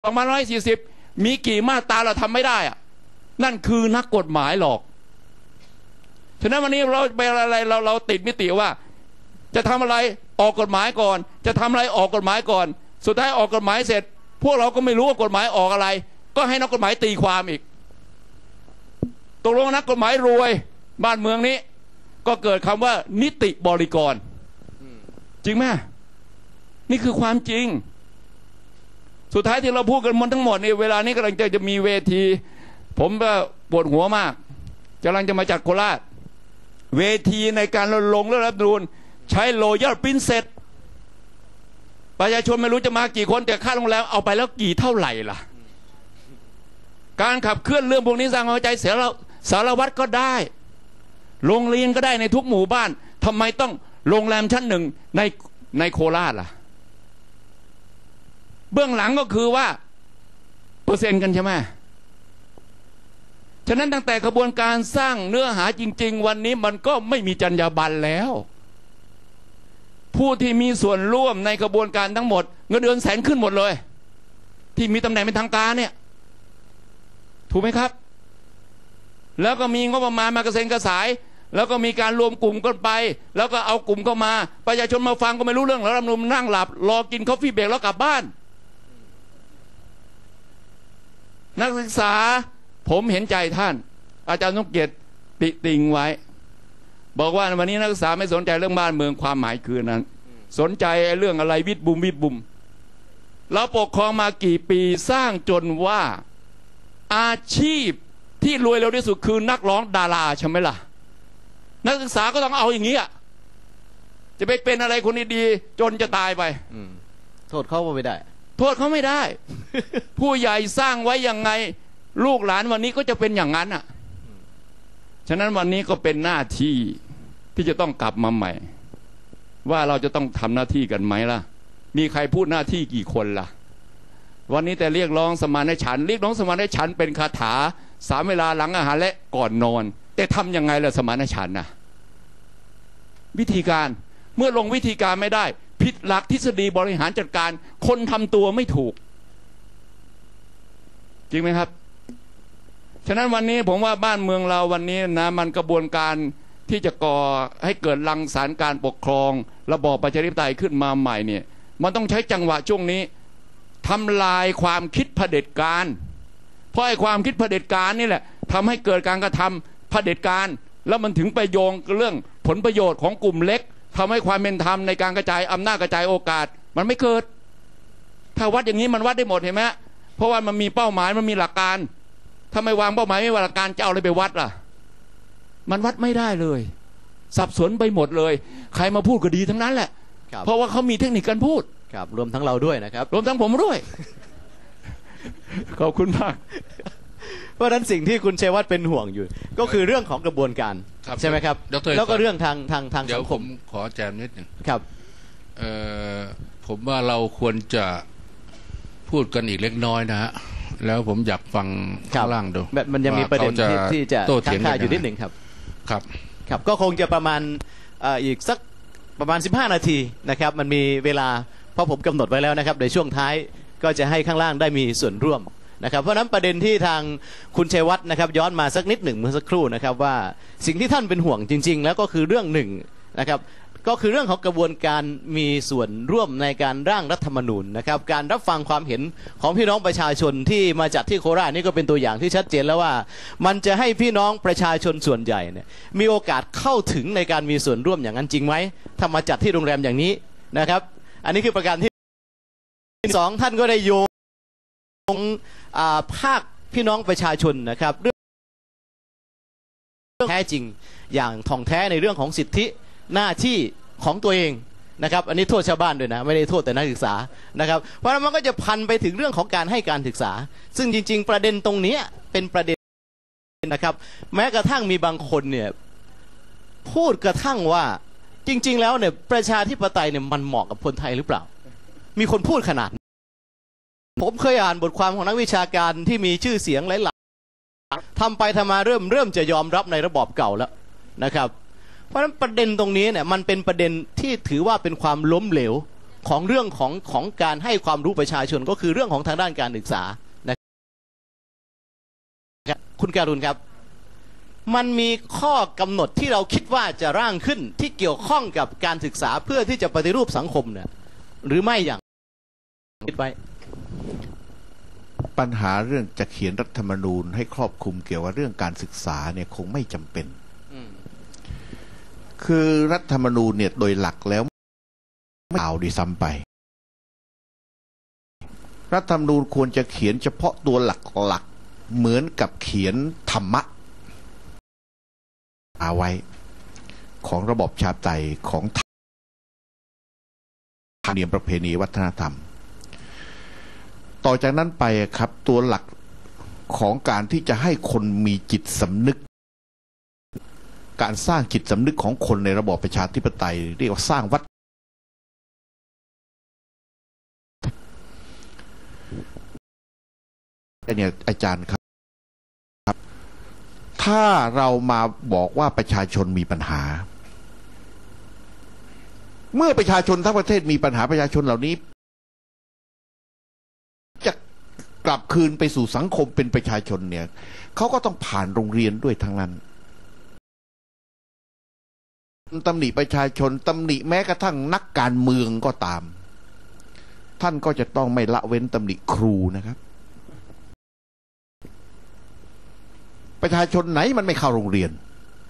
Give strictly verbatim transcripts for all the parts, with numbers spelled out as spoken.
สองพันร้อยสี่สิบมีกี่มาตราเราทำไม่ได้อะนั่นคือนักกฎหมายหรอกฉะนั้นวันนี้เราไปอะไรเราเราติดมิติว่าจะทำอะไรออกกฎหมายก่อนจะทำอะไรออกกฎหมายก่อนสุดท้ายออกกฎหมายเสร็จพวกเราก็ไม่รู้ว่ากฎหมายออกอะไรก็ให้นักกฎหมายตีความอีกตกลงนักกฎหมายรวยบ้านเมืองนี้ก็เกิดคำว่านิติบริกรจริงไหมนี่คือความจริงสุดท้ายที่เราพูดกันมันทั้งหมดนี่เวลานี้กำลังจะจะมีเวทีผมก็ปวดหัวมากกำลังจะมาจัดโคราชเวทีในการรณรงค์เรื่องรัฐธรรมนูญใช้โรยัลปรินเซสประชาชนไม่รู้จะมากี่คนแต่ค่าโรงแรมเอาไปแล้วกี่เท่าไหร่ล่ะการขับเคลื่อนเรื่องพวกนี้สร้างความเข้าใจเสียเราสารวัตรก็ได้โรงเรียนก็ได้ในทุกหมู่บ้านทำไมต้องโรงแรมชั้นหนึ่งในในโคราชล่ะเบื้องหลังก็คือว่าเปอร์เซ็นต์กันใช่ไหมฉะนั้นตั้งแต่กระบวนการสร้างเนื้อหาจริงๆวันนี้มันก็ไม่มีจรรยาบรรณแล้วผู้ที่มีส่วนร่วมในกระบวนการทั้งหมดเงินเดือนแสนขึ้นหมดเลยที่มีตำแหน่งเป็นทางการเนี่ยถูกไหมครับแล้วก็มีงบประมาณมากระเซ็นกระสายแล้วก็มีการรวมกลุ่มกันไปแล้วก็เอากลุ่มเข้ามาประชาชนมาฟังก็ไม่รู้เรื่องแล้วรัฐธรรมนูญนั่งหลับรอกินคอฟฟี่เบรกแล้วกลับบ้านนักศึกษาผมเห็นใจท่านอาจารย์สมเกียรติติติงไว้บอกว่าวันนี้นักศึกษาไม่สนใจเรื่องบ้านเมืองความหมายคือนั้นสนใจเรื่องอะไรวิทย์บุมวิทย์บุมเราปกครองมากี่ปีสร้างจนว่าอาชีพที่รวยเร็วที่สุดคือนักร้องดาราใช่ไหมล่ะนักศึกษาก็ต้องเอาอย่างนี้อ่ะจะไปเป็นอะไรคนดีๆจนจะตายไปโทษเขาไม่ได้โทษเขาไม่ได้ ผู้ใหญ่สร้างไว้ยังไงลูกหลานวันนี้ก็จะเป็นอย่างนั้นอ่ะฉะนั้นวันนี้ก็เป็นหน้าที่ที่จะต้องกลับมาใหม่ว่าเราจะต้องทำหน้าที่กันไหมล่ะมีใครพูดหน้าที่กี่คนล่ะวันนี้แต่เรียกร้องสมานฉันท์เรียกร้องสมานฉันท์เป็นคาถาสามเวลาหลังอาหารและก่อนนอนแต่ทำยังไงล่ะสมานฉันท์น่ะวิธีการเมื่อลงวิธีการไม่ได้ผิดหลักทฤษฎีบริหารจัดการคนทำตัวไม่ถูกจริงไหมครับฉะนั้นวันนี้ผมว่าบ้านเมืองเราวันนี้นะมันกระบวนการที่จะก่อให้เกิดรังสรรค์การปกครองระบอบประชาธิปไตยขึ้นมาใหม่เนี่ยมันต้องใช้จังหวะช่วงนี้ทำลายความคิดเผด็จการเพราะไอ้ความคิดเผด็จการนี่แหละทำให้เกิดการกระทำเผด็จการแล้วมันถึงไปโยงเรื่องผลประโยชน์ของกลุ่มเล็กทำให้ความเป็นธรรมในการกระจายอำนาจกระจายโอกาสมันไม่เกิดถ้าวัดอย่างนี้มันวัดได้หมดเห็นไหมเพราะว่ามันมีเป้าหมายมันมีหลักการถ้าไม่วางเป้าหมายไม่วางหลักการจะเอาอะไรไปวัดล่ะมันวัดไม่ได้เลยสับสนไปหมดเลยใครมาพูดก็ดีทั้งนั้นแหละเพราะว่าเขามีเทคนิคการพูดครับรวมทั้งเราด้วยนะครับรวมทั้งผมด้วย ขอบคุณมากเพราะฉะนั้นสิ่งที่คุณชัยวัฒน์เป็นห่วงอยู่ก็คือเรื่องของกระบวนการใช่ไหมครับแล้วก็เรื่องทางทางทางสังคมขอแจมนิดหนึ่งครับเอ่อผมว่าเราควรจะพูดกันอีกเล็กน้อยนะฮะแล้วผมอยากฟังข้างล่างดูแบบมันยังมีประเด็นที่จะค้างคาอยู่นิดหนึ่งครับครับครับก็คงจะประมาณอีกสักประมาณสิบห้านาทีนะครับมันมีเวลาเพราะผมกำหนดไว้แล้วนะครับในช่วงท้ายก็จะให้ข้างล่างได้มีส่วนร่วมนะครับเพราะนั้นประเด็นที่ทางคุณชัยวัฒน์นะครับย้อนมาสักนิดหนึ่งเมื่อสักครู่นะครับว่าสิ่งที่ท่านเป็นห่วงจริงๆแล้วก็คือเรื่องหนึ่งนะครับก็คือเรื่องของกระบวนการมีส่วนร่วมในการร่างรัฐธรรมนูญนะครับการรับฟังความเห็นของพี่น้องประชาชนที่มาจัดที่โคราชนี่ก็เป็นตัวอย่างที่ชัดเจนแล้วว่ามันจะให้พี่น้องประชาชนส่วนใหญ่เนี่ยมีโอกาสเข้าถึงในการมีส่วนร่วมอย่างนั้นจริงไหมถ้ามาจัดที่โรงแรมอย่างนี้นะครับอันนี้คือประการที่สองท่านก็ได้โยงภาคพี่น้องประชาชนนะครับเรื่องแท้จริงอย่างท่องแท้ในเรื่องของสิทธิหน้าที่ของตัวเองนะครับอันนี้โทษชาวบ้านด้วยนะไม่ได้โทษแต่นักศึกษานะครับเพราะมันก็จะพันไปถึงเรื่องของการให้การศึกษาซึ่งจริงๆประเด็นตรงนี้เป็นประเด็นนะครับแม้กระทั่งมีบางคนเนี่ยพูดกระทั่งว่าจริงๆแล้วเนี่ยประชาธิปไตยเนี่ยมันเหมาะกับคนไทยหรือเปล่ามีคนพูดขนาดผมเคยอ่านบทความของนักวิชาการที่มีชื่อเสียงหลายๆทำไปทำมาเริ่มเริ่มจะยอมรับในระบอบเก่าแล้วนะครับเพราะฉะนั้นประเด็นตรงนี้เนี่ยมันเป็นประเด็นที่ถือว่าเป็นความล้มเหลวของเรื่องของของการให้ความรู้ประชาชนก็คือเรื่องของทางด้านการศึกษานะครับคุณการุณครับมันมีข้อกำหนดที่เราคิดว่าจะร่างขึ้นที่เกี่ยวข้องกับการศึกษาเพื่อที่จะปฏิรูปสังคมเนี่ยหรือไม่อย่างคิดไว้ปัญหาเรื่องจะเขียนรัฐธรรมนูญให้ครอบคลุมเกี่ยวกับเรื่องการศึกษาเนี่ยคงไม่จำเป็นคือรัฐธรรมนูญเนี่ยโดยหลักแล้วไม่กล่าวดีซ้ำไปรัฐธรรมนูญควรจะเขียนเฉพาะตัวหลักๆเหมือนกับเขียนธรรมะเอาไว้ของระบอบประชาธิปไตยของธรรมเนียมประเพณีวัฒนธรรมต่อจากนั้นไปครับตัวหลักของการที่จะให้คนมีจิตสำนึกการสร้างจิตสำนึกของคนในระบอบประชาธิปไตยเรียกว่าสร้างวัฒนเนี่ยอาจารย์ครับถ้าเรามาบอกว่าประชาชนมีปัญหาเมื่อประชาชนทั้งประเทศมีปัญหาประชาชนเหล่านี้จะกลับคืนไปสู่สังคมเป็นประชาชนเนี่ยเขาก็ต้องผ่านโรงเรียนด้วยทั้งนั้นตำหนิประชาชนตำหนิแม้กระทั่งนักการเมืองก็ตามท่านก็จะต้องไม่ละเว้นตำหนิครูนะครับประชาชนไหนมันไม่เข้าโรงเรียน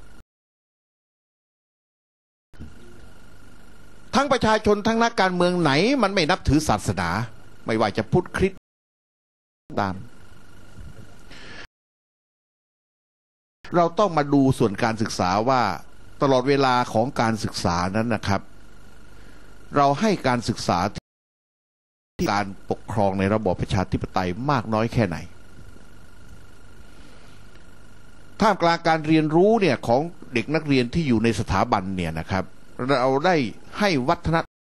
ทั้งประชาชนทั้งนักการเมืองไหนมันไม่นับถือศาสนาไม่ว่าจะพุทธคริสต์ตามเราต้องมาดูส่วนการศึกษาว่าตลอดเวลาของการศึกษานั้นนะครับเราให้การศึกษาที่การปกครองในระบอบประชาธิปไตยมากน้อยแค่ไหนท่ามกลางการเรียนรู้เนี่ยของเด็กนักเรียนที่อยู่ในสถาบันเนี่ยนะครับเราได้ให้วัฒนธรร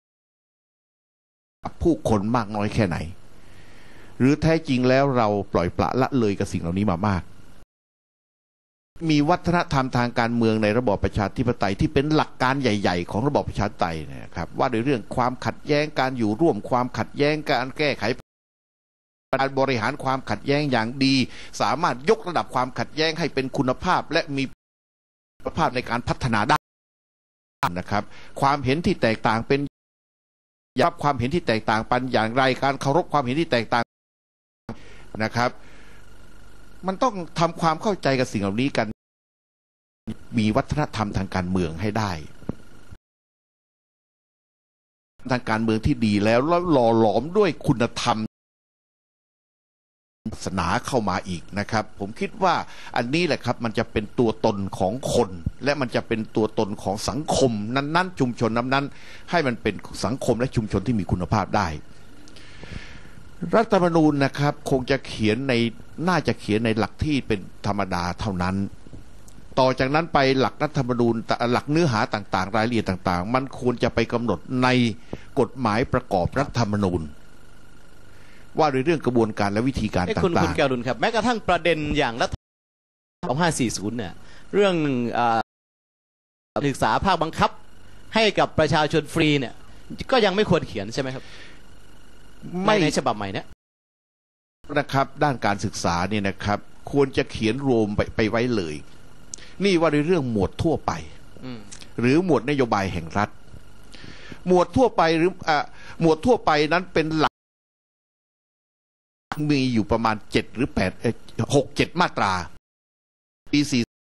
มผู้คนมากน้อยแค่ไหนหรือแท้จริงแล้วเราปล่อยปละละเลยกับสิ่งเหล่านี้มามากมีวัฒนธรรมทางการเมืองในระบอบประชาธิปไตยที่เป็นหลักการใหญ่ๆของระบอบประชาธิปไตยนะครับว่าในเรื่องความขัดแย้งการอยู่ร่วมความขัดแย้งการแก้ไขการบริหารความขัดแย้งอย่างดีสามารถยกระดับความขัดแย้งให้เป็นคุณภาพและมีคุณภาพในการพัฒนาได้นะครับความเห็นที่แตกต่างเป็นยับความเห็นที่แตกต่างปันอย่างไรการเคารพความเห็นที่แตกต่างนะครับมันต้องทำความเข้าใจกับสิ่งเหล่านี้กันมีวัฒนธรรมทางการเมืองให้ได้ทางการเมืองที่ดีแล้วแล้วหล่อหลอมด้วยคุณธรรมศาสนาเข้ามาอีกนะครับผมคิดว่าอันนี้แหละครับมันจะเป็นตัวตนของคนและมันจะเป็นตัวตนของสังคมนั้นๆชุมชนนั้นๆให้มันเป็นสังคมและชุมชนที่มีคุณภาพได้รัฐธรรมนูญนะครับคงจะเขียนในน่าจะเขียนในหลักที่เป็นธรรมดาเท่านั้นต่อจากนั้นไปหลักรัฐธรรมนูญหลักเนื้อหาต่างๆรายละเอียดต่างๆมันควรจะไปกำหนดในกฎหมายประกอบรัฐธรรมนูญว่าในเรื่องกระบวนการและวิธีการต่างๆคุณคุณการุณครับแม้กระทั่งประเด็นอย่างรัฐธรรมนูญสองพันห้าร้อยสี่สิบเนี่ยเรื่องศึกษาภาคบังคับให้กับประชาชนฟรีเนี่ยก็ยังไม่ควรเขียนใช่ไหมครับไม่ในฉบับใหม่เนี่ยนะครับด้านการศึกษาเนี่ยนะครับควรจะเขียนรวมไปไปไว้เลยนี่ว่าในเรื่องหมวดทั่วไปหรือหมวดนโยบายแห่งรัฐหมวดทั่วไปหรืออ่าหมวดทั่วไปนั้นเป็นหลักมีอยู่ประมาณเจ็ดหรือแปดหกเจ็ดมาตราปีสี่